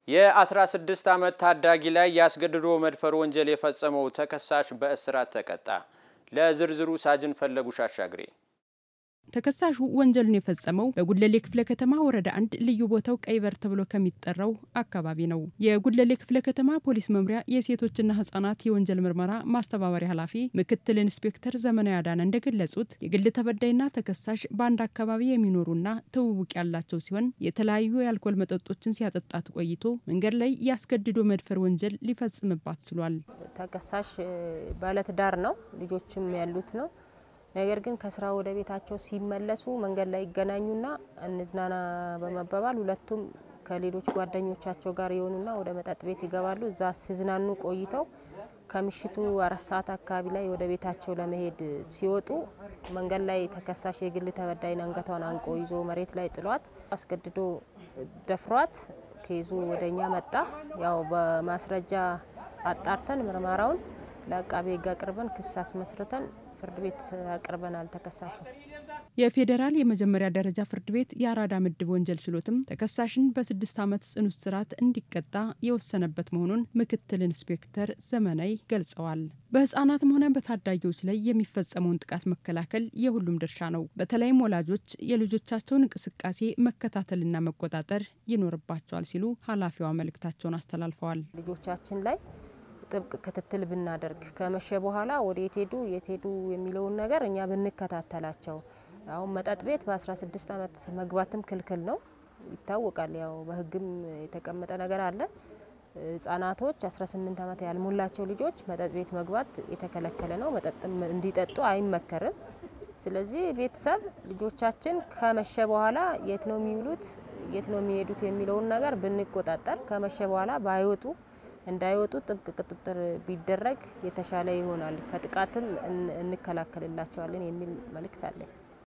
የ16 ዓመት ታዳጊ ላይ ያስገድዶ መድፈር ወንጀል የፈጸመው ተከሳሽ በእስራት ተቀጣ። ለዝርዝሩ ሳጅን ፈለጉ ሻሻግሬ። ተከሳሹ ወንጀልን የፈጸመው በጉለሌ ክፍለ ከተማ ወረዳ 1 ልዩ ቦታው ቀይበር ተብሎ ከሚጠራው አካባቢ ነው። የጉለሌ ክፍለ ከተማ ፖሊስ መምሪያ የሴቶችና ህፃናት የወንጀል ምርመራ ማስተባበሪያ ኃላፊ ምክትል ኢንስፔክተር ዘመናዊ አዳነ እንደገለጹት የግል ተበዳይና ተከሳሽ በአንድ አካባቢ የሚኖሩና ትውውቅ ያላቸው ሲሆን የተለያዩ የአልኮል መጠጦችን ሲያጠጣት ቆይቶ መንገድ ላይ ያስገድዶ መድፈር ወንጀል ሊፈጽምባት ችሏል። ተከሳሽ ባለትዳር ነው፣ ልጆችም ያሉት ነው። ነገር ግን ከስራ ወደ ቤታቸው ሲመለሱ መንገድ ላይ ይገናኙና እንዝናና በመባባል ሁለቱም ከሌሎች ጓደኞቻቸው ጋር ይሆኑና ወደ መጠጥ ቤት ይገባሉ። እዛ ሲዝናኑ ቆይተው ከምሽቱ 4 ሰዓት አካባቢ ላይ ወደ ቤታቸው ለመሄድ ሲወጡ መንገድ ላይ ተከሳሽ የግል ተበዳይን አንገቷን አንቆ ይዞ መሬት ላይ ጥሏት አስገድዶ ደፍሯት ከይዙ ወደኛ መጣ። ያው በማስረጃ አጣርተን ምርመራውን ለአቃቤ ሕግ አቅርበን ክስ አስመስርተን ፍርድ ቤት አቅርበናል። ተከሳሹ የፌደራል የመጀመሪያ ደረጃ ፍርድ ቤት የአራዳ ምድብ ወንጀል ችሎትም ተከሳሽን በ6 ዓመት ጽኑ እስራት እንዲቀጣ የወሰነበት መሆኑን ምክትል ኢንስፔክተር ዘመናዊ ገልጸዋል። በህፃናትም ሆነ በታዳጊዎች ላይ የሚፈጸመውን ጥቃት መከላከል የሁሉም ድርሻ ነው። በተለይም ወላጆች የልጆቻቸውን እንቅስቃሴ መከታተልና መቆጣጠር ይኖርባቸዋል ሲሉ ኃላፊዋ መልእክታቸውን አስተላልፈዋል። ልጆቻችን ላይ ጥብቅ ክትትል ብናደርግ ከመሸ በኋላ ወደ የት ሄዱ የሚለውን ነገር እኛ ብንከታተላቸው። አሁን መጠጥ ቤት በ16 ዓመት መግባትም ክልክል ነው ይታወቃል። ያው በህግም የተቀመጠ ነገር አለ። ህፃናቶች 18 ዓመት ያልሞላቸው ልጆች መጠጥ ቤት መግባት የተከለከለ ነው። መጠጥም እንዲጠጡ አይመከርም። ስለዚህ ቤተሰብ ልጆቻችን ከመሸ በኋላ የት ነው የሚውሉት የት ነው የሚሄዱት የሚለውን ነገር ብንቆጣጠር ከመሸ በኋላ ባይወጡ እንዳይወጡ ጥብቅ ቁጥጥር ቢደረግ የተሻለ ይሆናል። ከጥቃትም እንከላከልላቸዋለን የሚል መልእክት አለ።